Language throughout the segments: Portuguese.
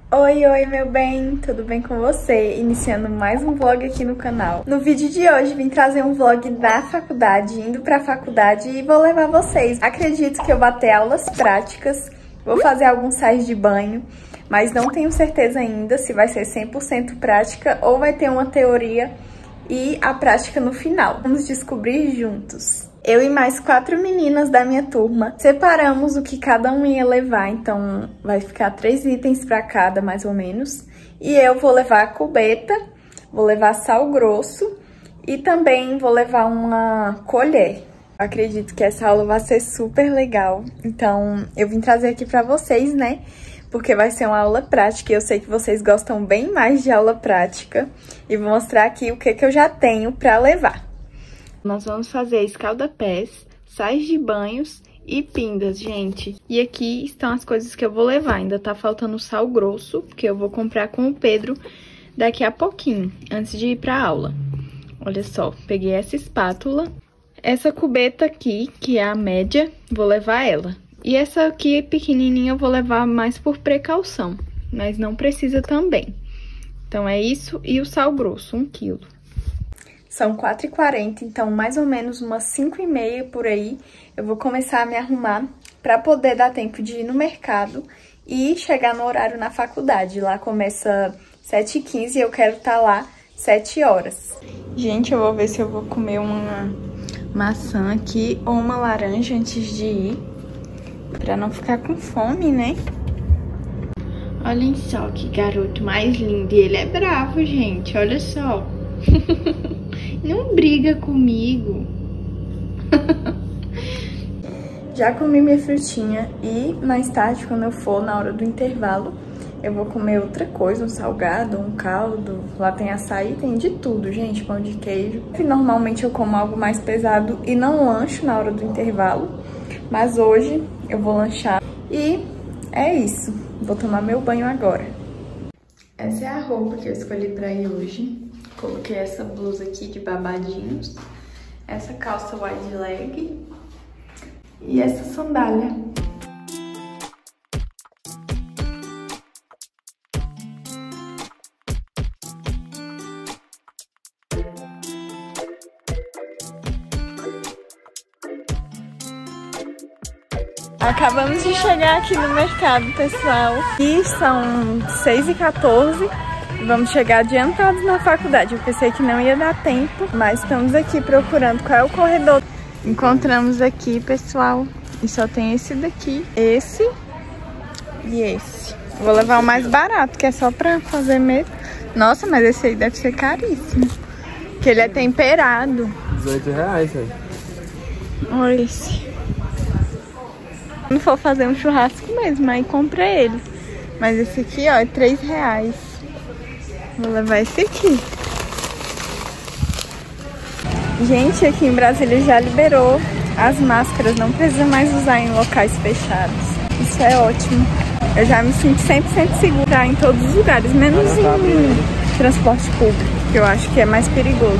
Oi, meu bem, tudo bem com você? Iniciando mais um vlog aqui no canal. No vídeo de hoje vim trazer um vlog da faculdade, indo pra faculdade e vou levar vocês. Acredito que eu vou ter aulas práticas, vou fazer alguns sais de banho, mas não tenho certeza ainda se vai ser 100% prática ou vai ter uma teoria e a prática no final. Vamos descobrir juntos. Eu e mais 4 meninas da minha turma separamos o que cada um ia levar, então vai ficar 3 itens para cada, mais ou menos. E eu vou levar a cubeta, vou levar sal grosso e também vou levar uma colher. Acredito que essa aula vai ser super legal, então eu vim trazer aqui para vocês, né? Porque vai ser uma aula prática e eu sei que vocês gostam bem mais de aula prática. E vou mostrar aqui o que eu já tenho para levar. Nós vamos fazer escalda-pés, sais de banhos e pindas, gente. E aqui estão as coisas que eu vou levar. Ainda tá faltando sal grosso, que eu vou comprar com o Pedro daqui a pouquinho, antes de ir pra aula. Olha só, peguei essa espátula. Essa cubeta aqui, que é a média, vou levar ela. E essa aqui, pequenininha, eu vou levar mais por precaução, mas não precisa também. Então, é isso e o sal grosso, 1 quilo. São 4h40, então mais ou menos umas 5h30 por aí, eu vou começar a me arrumar para poder dar tempo de ir no mercado e chegar no horário na faculdade. Lá começa 7h15 e eu quero estar lá 7 horas. Gente, eu vou ver se eu vou comer uma maçã aqui ou uma laranja antes de ir, para não ficar com fome, né? Olhem só que garoto mais lindo, e ele é bravo, gente, olha só. Não briga comigo. Já comi minha frutinha e mais tarde, quando eu for na hora do intervalo, eu vou comer outra coisa, um salgado, um caldo. Lá tem açaí, tem de tudo, gente, pão de queijo. Normalmente eu como algo mais pesado e não lancho na hora do intervalo, mas hoje eu vou lanchar e é isso. Vou tomar meu banho agora. Essa é a roupa que eu escolhi pra ir hoje. Coloquei essa blusa aqui de babadinhos, essa calça wide leg e essa sandália. Acabamos de chegar aqui no mercado, pessoal. E são 6h14. Vamos chegar adiantados na faculdade. Eu pensei que não ia dar tempo, mas estamos aqui procurando qual é o corredor. Encontramos aqui, pessoal, e só tem esse daqui, esse e esse. Vou levar o mais barato, que é só pra fazer mesmo. Nossa, mas esse aí deve ser caríssimo, porque ele é temperado. R$18, velho. Olha esse. Se não for fazer um churrasco mesmo, aí compra ele. Mas esse aqui, ó, é R$3. Vou levar esse aqui. Gente, aqui em Brasília já liberou as máscaras. Não precisa mais usar em locais fechados. Isso é ótimo. Eu já me sinto 100% segura em todos os lugares, menos em transporte público, que eu acho que é mais perigoso.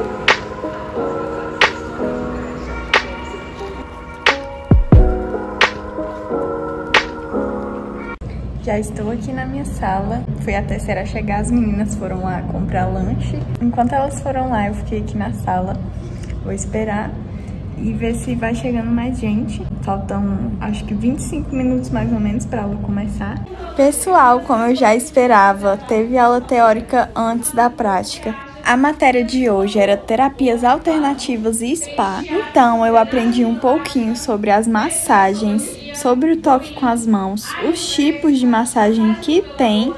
Já estou aqui na minha sala, fui a terceira a chegar, as meninas foram lá comprar lanche. Enquanto elas foram lá, eu fiquei aqui na sala, vou esperar e ver se vai chegando mais gente. Faltam, acho que 25 minutos mais ou menos para a aula começar. Pessoal, como eu já esperava, teve aula teórica antes da prática. A matéria de hoje era terapias alternativas e spa, então eu aprendi um pouquinho sobre as massagens, sobre o toque com as mãos, os tipos de massagem que tem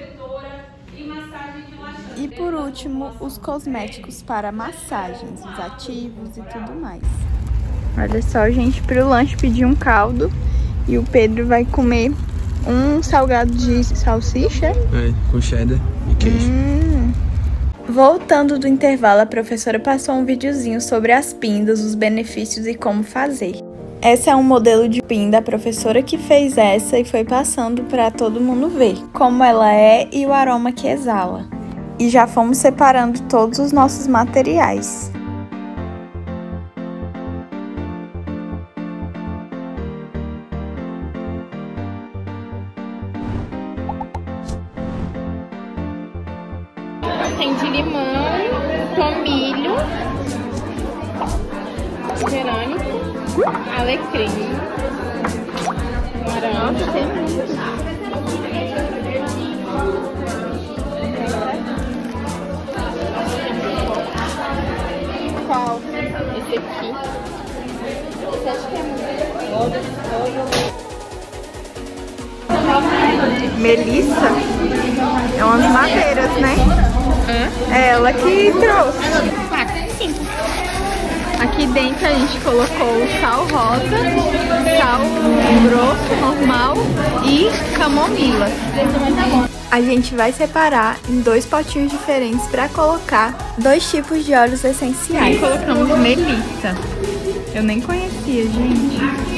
e, por último, os cosméticos para massagens, os ativos e tudo mais. Olha só, gente, para o lanche pedi um caldo e o Pedro vai comer um salgado de salsicha. Com cheddar e queijo. Voltando do intervalo, a professora passou um videozinho sobre as pindas, os benefícios e como fazer. Essa é um modelo de pinda, a professora que fez essa e foi passando para todo mundo ver como ela é e o aroma que exala. E já fomos separando todos os nossos materiais. tem de limão, tomilho, gerânico, alecrim, laranja. Tem muito. Qual? Esse aqui. Esse acho que é muito. Melissa é umas madeiras, né? É ela que trouxe. Aqui dentro a gente colocou o sal rosa, sal grosso, normal e camomila. A gente vai separar em 2 potinhos diferentes para colocar 2 tipos de óleos essenciais. Aí colocamos melissa. Eu nem conhecia, gente.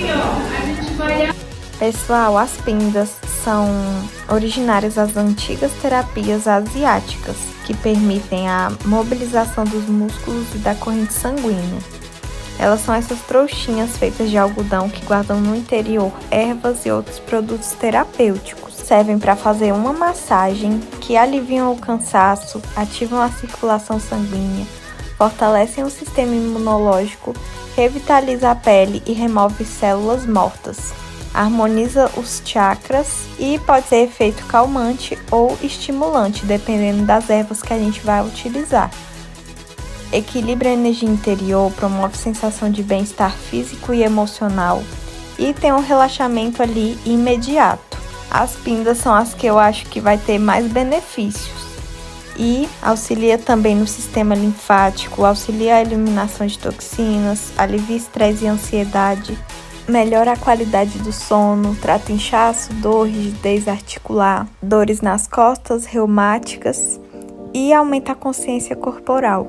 Pessoal, as pindas são originárias das antigas terapias asiáticas, que permitem a mobilização dos músculos e da corrente sanguínea. Elas são essas trouxinhas feitas de algodão que guardam no interior ervas e outros produtos terapêuticos. Servem para fazer uma massagem que aliviam o cansaço, ativam a circulação sanguínea, fortalecem o sistema imunológico, revitaliza a pele e remove células mortas. Harmoniza os chakras e pode ser efeito calmante ou estimulante, dependendo das ervas que a gente vai utilizar. Equilibra a energia interior, promove sensação de bem-estar físico e emocional e tem um relaxamento ali imediato. As pindas são as que eu acho que vai ter mais benefícios e auxilia também no sistema linfático, auxilia a eliminação de toxinas, alivia estresse e ansiedade, melhora a qualidade do sono, trata inchaço, dor, rigidez articular, dores nas costas, reumáticas e aumenta a consciência corporal.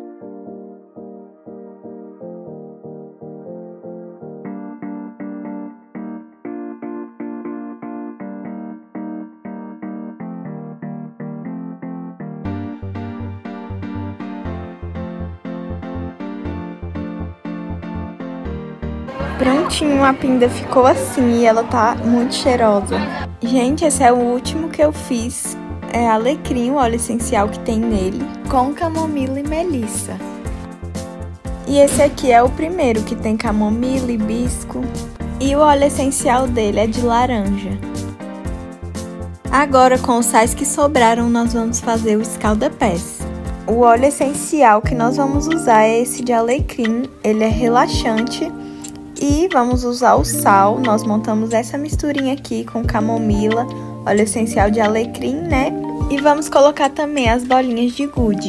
Prontinho, a pinda ficou assim e ela tá muito cheirosa. Gente, esse é o último que eu fiz. É alecrim, o óleo essencial que tem nele, com camomila e melissa. E esse aqui é o primeiro, que tem camomila, hibisco. E o óleo essencial dele é de laranja. Agora, com os sais que sobraram, nós vamos fazer o escalda-pés. O óleo essencial que nós vamos usar é esse de alecrim, ele é relaxante. E vamos usar o sal, nós montamos essa misturinha aqui com camomila, óleo essencial de alecrim, né? E vamos colocar também as bolinhas de gude.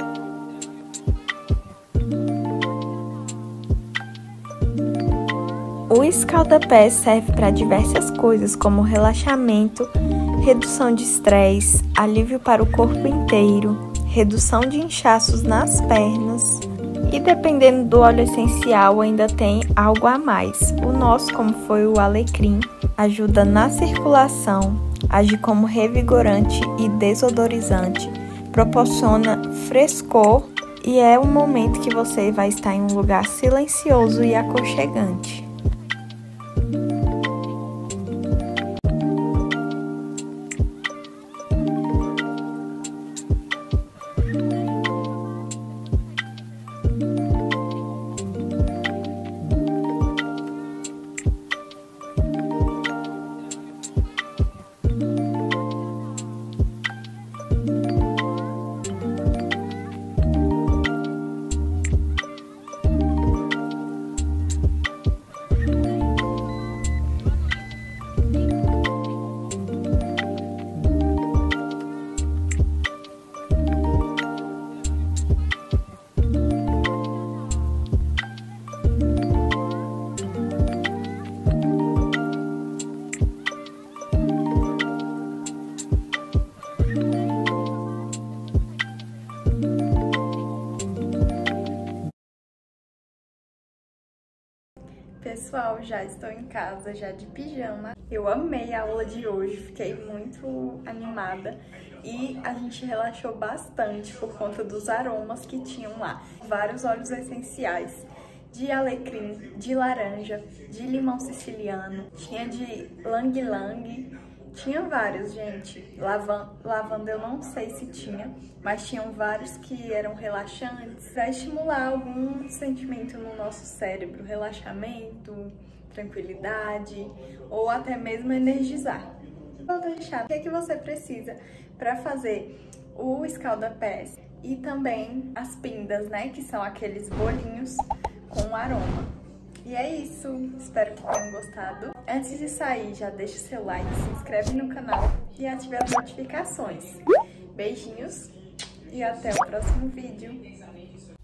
O escalda-pés serve para diversas coisas, como relaxamento, redução de estresse, alívio para o corpo inteiro, redução de inchaços nas pernas. E dependendo do óleo essencial, ainda tem algo a mais. O nosso, como foi o alecrim, ajuda na circulação, age como revigorante e desodorizante, proporciona frescor e é um momento que você vai estar em um lugar silencioso e aconchegante. Pessoal, já estou em casa, já de pijama. Eu amei a aula de hoje, fiquei muito animada e a gente relaxou bastante por conta dos aromas que tinham lá. Vários óleos essenciais de alecrim, de laranja, de limão siciliano, tinha de lang-lang Tinha vários, gente. Lavanda eu não sei se tinha, mas tinham vários que eram relaxantes para estimular algum sentimento no nosso cérebro, relaxamento, tranquilidade ou até mesmo energizar. Vou deixar o que é que você precisa para fazer o escalda-pés e também as pindas, né, que são aqueles bolinhos com aroma. E é isso, espero que tenham gostado. Antes de sair, já deixa o seu like, se inscreve no canal e ative as notificações. Beijinhos e até o próximo vídeo.